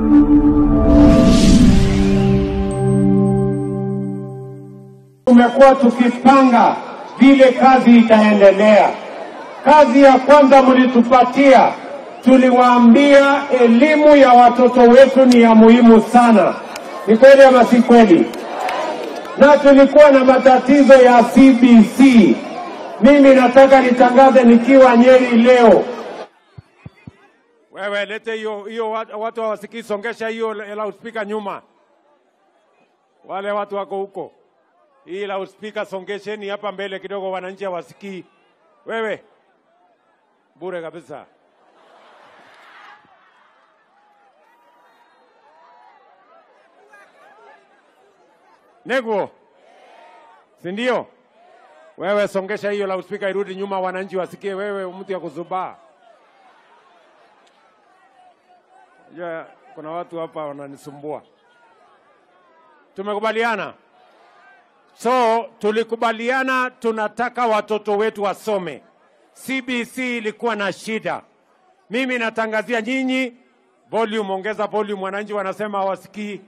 Tumekuwa tukipanga vile kazi itaendelea. Kazi ya kwanza mlitupatia, tuliwaambia elimu ya watoto wetu ni ya muhimu sana. Ni kweli ama si kweli? Na tulikuwa na matatizo ya CBC. Mimi nataka nitangaze nikiwa Nyeri leo. Wewe lete hiyo watu hawasikii, songesha hiyo loudspeaker nyuma. Wale watu wako huko. Hii loudspeaker songesheni hapa mbele kidogo, wananchi hawasikii. Wewe bure kabisa. Neguo. Si ndio? Wewe songesha hiyo loudspeaker irudi nyuma, wananchi wasikie. Wewe mtu ya kuzubaa. Ya, kuna watu hapa wananisumbua. Tumekubaliana. So tulikubaliana tunataka watoto wetu wasome. CBC ilikuwa na shida. Mimi natangazia nyinyi volume, ongeza volume, wananchi wanasema hawasikii.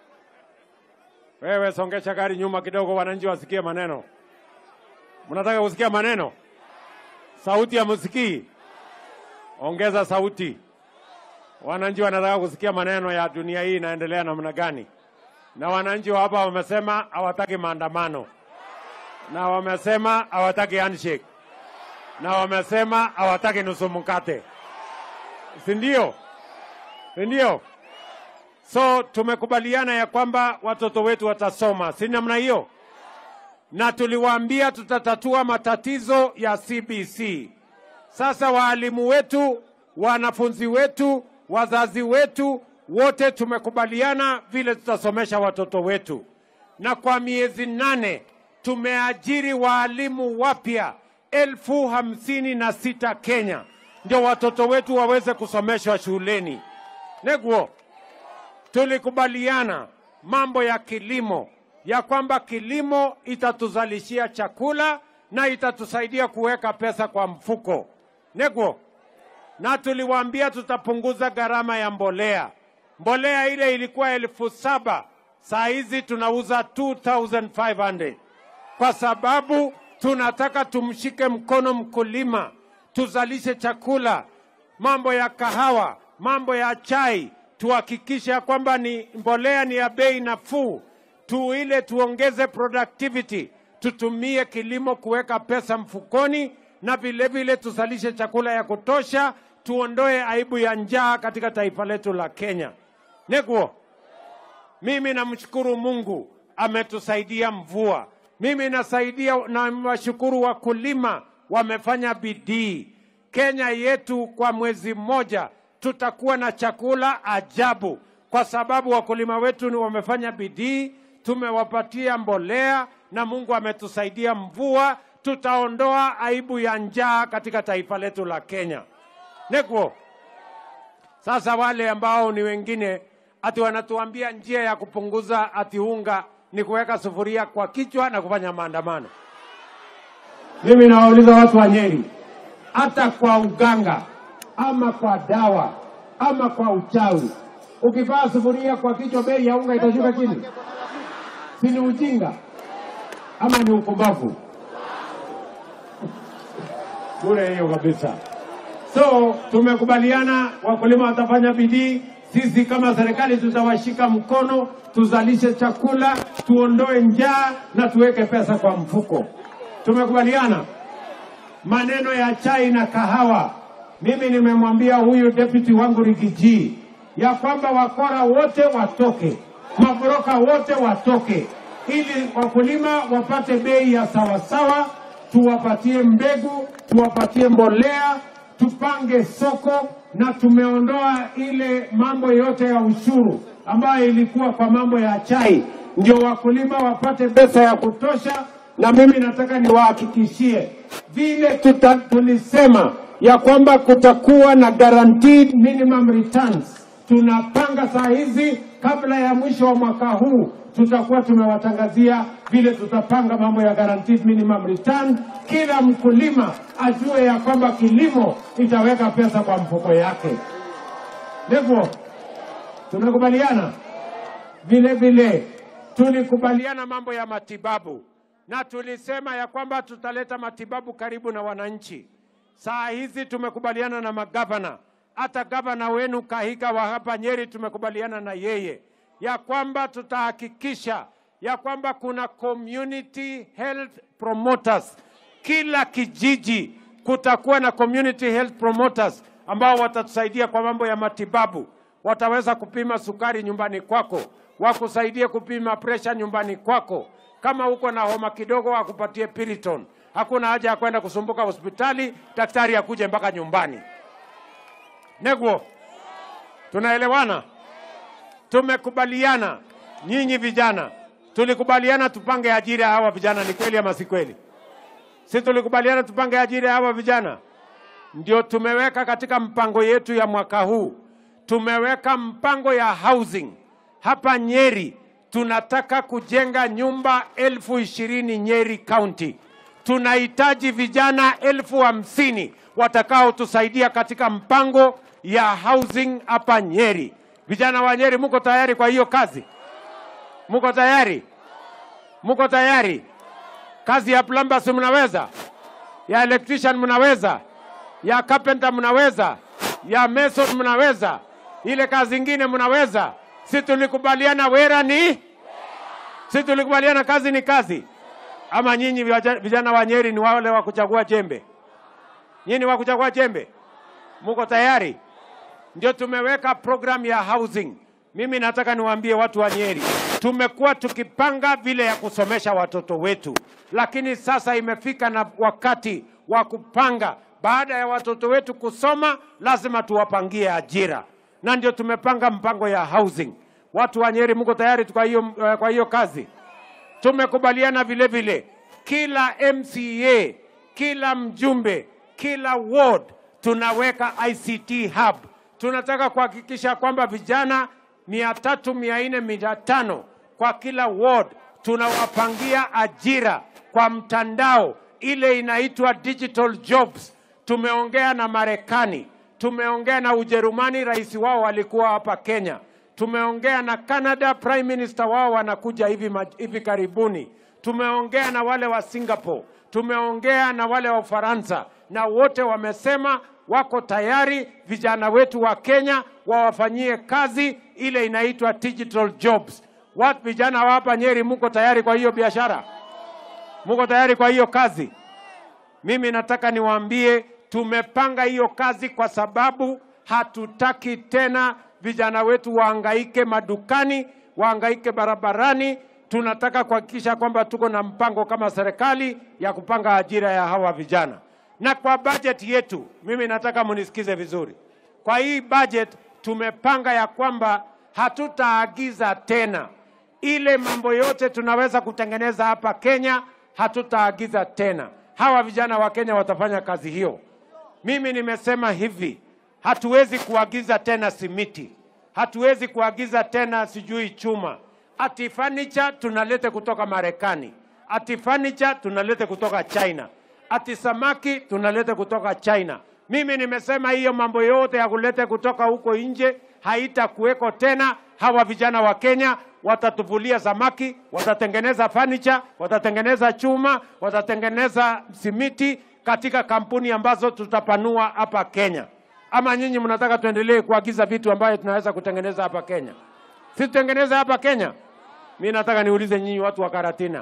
Wewe songesha gari nyuma kidogo, wananchi wasikie maneno. Mnataka kusikia maneno? Sauti ya msikii. Ongeza sauti. Wananchi wanataka kusikia maneno ya dunia hii inaendelea namna gani. Na wananchi wa hapa wamesema hawataki maandamano. Na wamesema hawataki handshake. Na wamesema hawataki nusu mkate. Si ndio? Si ndio? So tumekubaliana ya kwamba watoto wetu watasoma. Si namna hiyo? Na tuliwaambia tutatatua matatizo ya CBC. Sasa walimu wetu, wanafunzi wetu, wazazi wetu, wote tumekubaliana vile tutasomesha watoto wetu. Na kwa miezi 8 tumeajiri walimu wapya 56,000 Kenya. Ndio watoto wetu waweze kusomeshwa shuleni. Neguo, tulikubaliana mambo ya kilimo, ya kwamba kilimo itatuzalishia chakula na itatusaidia kuweka pesa kwa mfuko. Neguo, na tuliwaambia tutapunguza gharama ya mbolea. Mbolea ile ilikuwa 7,000, saa hizi tunauza 2,500. Kwa sababu tunataka tumshike mkono mkulima, tuzalishe chakula, mambo ya kahawa, mambo ya chai, tuhakikisha kwamba ni mbolea ni ya bei nafuu, tuongeze productivity, tutumie kilimo kuweka pesa mfukoni, na vile vile tuzalishe chakula ya kutosha, tuondoe aibu ya njaa katika taifa letu la Kenya. Neguo, mimi namshukuru Mungu ametusaidia mvua. Mimi na washukuru wakulima wamefanya bidii. Kenya yetu kwa mwezi mmoja tutakuwa na chakula ajabu, kwa sababu wakulima wetu wamefanya bidii, tumewapatia mbolea na Mungu ametusaidia mvua. Tutaondoa aibu ya njaa katika taifa letu la Kenya. Neguo, sasa wale ambao ni wengine ati wanatuambia njia ya kupunguza ati unga ni kuweka sufuria kwa kichwa na kufanya maandamano. Mimi nawauliza watu wa Nyeri, hata kwa uganga ama kwa dawa ama kwa uchawi, ukivaa sufuria kwa kichwa bei ya unga itashuka chini? Si ni ujinga ama ni upumbavu? Bure hiyo kabisa. So tumekubaliana wakulima watafanya bidii, sisi kama serikali tutawashika mkono, tuzalishe chakula, tuondoe njaa na tuweke pesa kwa mfuko. Tumekubaliana maneno ya chai na kahawa. Mimi nimemwambia huyu deputy wangu Rigiji ya kwamba wakora wote watoke, mabroka wote watoke, ili wakulima wapate bei ya sawasawa, tuwapatie mbegu, tuwapatie mbolea, tupange soko, na tumeondoa ile mambo yote ya ushuru ambayo ilikuwa kwa mambo ya chai, ndio wakulima wapate pesa ya kutosha. Na mimi nataka niwahakikishie vile tulisema ya kwamba kutakuwa na guaranteed minimum returns. Tunapanga saa hizi, kabla ya mwisho wa mwaka huu tutakuwa tumewatangazia vile tutapanga mambo ya guaranteed minimum return. Kila mkulima ajue ya kwamba kilimo itaweka pesa kwa mfuko yake. Ndivyo Tumekubaliana? Vile vile tulikubaliana mambo ya matibabu na tulisema ya kwamba tutaleta matibabu karibu na wananchi. Saa hizi tumekubaliana na magavana, hata gavana wenu Kahiga wa hapa Nyeri tumekubaliana na yeye ya kwamba tutahakikisha ya kwamba kuna community health promoters. Kila kijiji kutakuwa na community health promoters ambao watatusaidia kwa mambo ya matibabu. Wataweza kupima sukari nyumbani kwako, wakusaidie kupima pressure nyumbani kwako. Kama uko na homa kidogo wakupatie Piriton. Hakuna haja ya kwenda kusumbuka hospitali, daktari akuje mpaka nyumbani. Negwo, tunaelewana? Tumekubaliana, nyinyi vijana, tulikubaliana tupange ajira hawa vijana, ni kweli ama si kweli? Si tulikubaliana tupange ajira hawa vijana? Ndio tumeweka katika mpango yetu ya mwaka huu. Tumeweka mpango ya housing. Hapa Nyeri tunataka kujenga nyumba 20,000 Nyeri County. Tunahitaji vijana 50,000 watakao tusaidia katika mpango ya housing hapa Nyeri. Vijana wa Nyeri, muko tayari kwa hiyo kazi? Muko tayari? Muko tayari? Kazi ya plumbers mnaweza? Ya electrician mnaweza? Ya carpenter mnaweza? Ya mason mnaweza? Ile kazi ingine mnaweza? Si tulikubaliana wera ni? Si tulikubaliana kazi ni kazi? Ama nyinyi vijana wa Nyeri ni wale wa kuchagua jembe? Nyinyi wa kuchagua jembe? Muko tayari? Ndio tumeweka program ya housing. Mimi nataka niwaambie watu wa Nyeri, tumekuwa tukipanga vile ya kusomesha watoto wetu, lakini sasa imefika na wakati wa kupanga. Baada ya watoto wetu kusoma, lazima tuwapangie ajira, na ndio tumepanga mpango ya housing. Watu wa Nyeri, mko tayari kwa hiyo kazi? Tumekubaliana vile vile kila MCA, kila mjumbe, kila ward tunaweka ICT hub. Tunataka kuhakikisha kwamba vijana 300, 400, 500 kwa kila ward tunawapangia ajira kwa mtandao, ile inaitwa digital jobs. Tumeongea na Marekani, tumeongea na Ujerumani, rais wao alikuwa hapa Kenya. Tumeongea na Canada, prime minister wao wanakuja hivi karibuni. Tumeongea na wale wa Singapore, tumeongea na wale wa Ufaransa, na wote wamesema wako tayari vijana wetu wa Kenya wawafanyie kazi ile inaitwa digital jobs. Watu vijana wa hapa Nyeri, muko tayari kwa hiyo biashara? Muko tayari kwa hiyo kazi? Mimi nataka niwaambie tumepanga hiyo kazi kwa sababu hatutaki tena vijana wetu wahangaike madukani, wahangaike barabarani. Tunataka kuhakikisha kwamba tuko na mpango kama serikali ya kupanga ajira ya hawa vijana. Na kwa budget yetu, mimi nataka munisikize vizuri. Kwa hii budget tumepanga ya kwamba hatutaagiza tena. Ile mambo yote tunaweza kutengeneza hapa Kenya, hatutaagiza tena. Hawa vijana wa Kenya watafanya kazi hiyo. Mimi nimesema hivi, hatuwezi kuagiza tena simiti. Hatuwezi kuagiza tena sijui chuma. Ati furniture tunalete kutoka Marekani. Ati furniture tunalete kutoka China. Ati samaki tunalete kutoka China. Mimi nimesema hiyo mambo yote ya kulete kutoka huko nje haitakuweko tena. Hawa vijana wa Kenya watatuvulia samaki, watatengeneza furniture, watatengeneza chuma, watatengeneza simiti katika kampuni ambazo tutapanua hapa Kenya. Ama nyinyi mnataka tuendelee kuagiza vitu ambayo tunaweza kutengeneza hapa Kenya? Si tutengeneza hapa Kenya? Mimi nataka niulize nyinyi watu wa Karatina.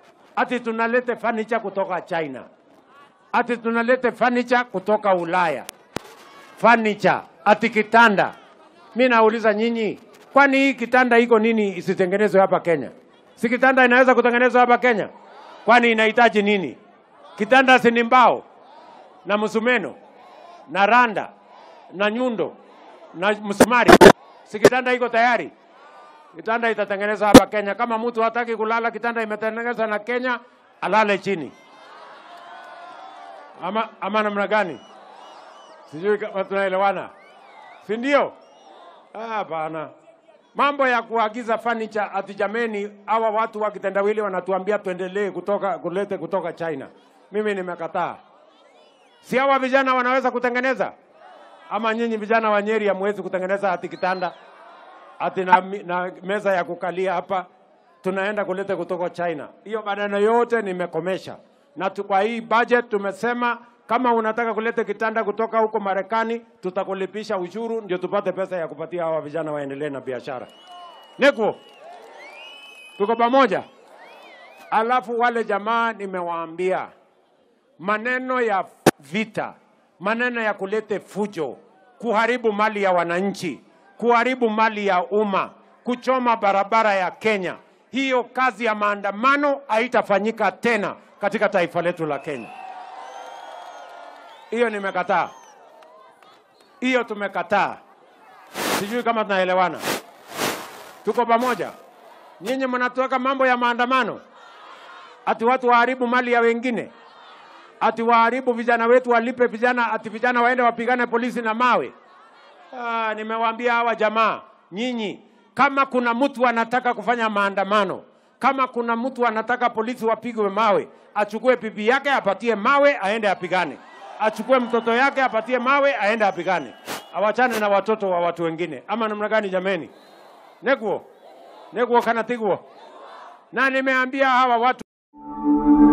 Ati tunalete furniture kutoka China. Ati tunalete furniture kutoka Ulaya. Furniture, ati kitanda. Mimi nauliza nyinyi, kwani hii kitanda iko nini isitengenezwe hapa Kenya? Si kitanda inaweza kutengenezwa hapa Kenya? Kwani inahitaji nini? Kitanda si ni mbao na msumeno na randa na nyundo na msumari. Si kitanda iko tayari? Kitanda itatengenezwa hapa Kenya. Kama mtu hataki kulala kitanda imetengenezwa na Kenya, alale chini. Ama namna gani? Sijui kama tunaelewana. Si ndio? Bana. Mambo ya kuagiza furniture ati jameni, hawa watu wa kitendawili wanatuambia tuendelee kulete kutoka China. Mimi nimekataa. Si hawa vijana wanaweza kutengeneza? Ama nyinyi vijana wa Nyeri hamwezi kutengeneza ati kitanda? ati na meza ya kukalia hapa tunaenda kuleta kutoka China. Hiyo maneno yote nimekomesha. Na kwa hii budget tumesema kama unataka kuleta kitanda kutoka huko Marekani, tutakulipisha ushuru ndio tupate pesa ya kupatia hawa vijana waendelee na biashara. Neko, tuko pamoja. Alafu wale jamaa nimewaambia maneno ya vita, maneno ya kulete fujo, kuharibu mali ya wananchi, kuharibu mali ya umma, kuchoma barabara ya Kenya. Hiyo kazi ya maandamano haitafanyika tena katika taifa letu la Kenya. Hiyo nimekataa. Hiyo tumekataa. Sijui kama tunaelewana. Tuko pamoja. Nyinyi mnatoka mambo ya maandamano. Ati watu waharibu mali ya wengine. Ati waharibu vijana wetu walipe vijana, ati vijana waende wapigane polisi na mawe. Nimewaambia hawa jamaa, nyinyi kama kuna mtu anataka kufanya maandamano, kama kuna mtu anataka polisi wapigwe mawe, achukue bibi yake apatie mawe aende apigane. Achukue mtoto yake apatie mawe aende apigane. Awachane na watoto wa watu wengine. Ama namna gani jameni? Neko kana tigwo. Na nimeambia hawa watu